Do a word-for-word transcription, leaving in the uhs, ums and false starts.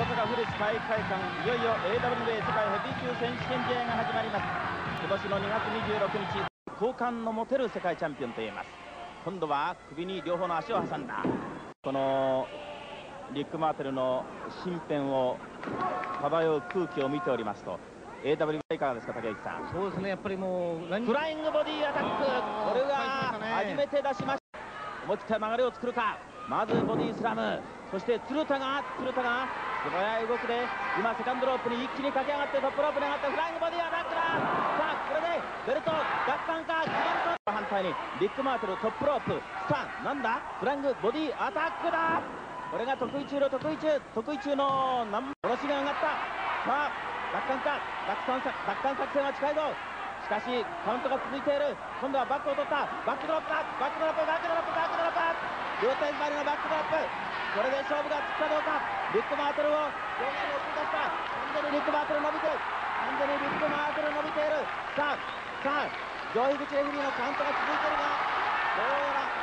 阪府立体育会館、いよいよ エーダブリューエー 世界ヘビー級選手権試合が始まります。今年のにがつにじゅうろくにち、好感の持てる世界チャンピオンといえます。今度は首に両方の足を挟んだこのリック・マーテルの身辺を漂う空気を見ておりますと、 エーダブリューエー いかがですか、竹内さん。 そうですね、やっぱりもうフライングボディアタック、これが初めて出しました。思い切った流れを作るか。まずボディスラム、そして鶴田が鶴田が素早い動きで今セカンドロープに一気に駆け上がってトップロープに上がってフライングボディアタックだ。さあこれでベルト奪還か、決まると反対にリック・マーテルトップロープさあなんだフライングボディアタックだ。これが得意中の得意中得意中のナンバー、殺しが上がった。さあ奪還か、奪還さ奪還作戦は近いぞ。しかしカウントが続いている。今度はバックを取った。バックドロップだ。バックドロップバックドロップバックドロップ両手縛りのバックドロップ、これで勝負がつくかどうか。リック・マーテルを両側に送り出した。完全にリック・マーテル伸びてる。完全にリック・マーテル伸びている。さあさあ上位口レフェリーのカウントが続いているが、どうやら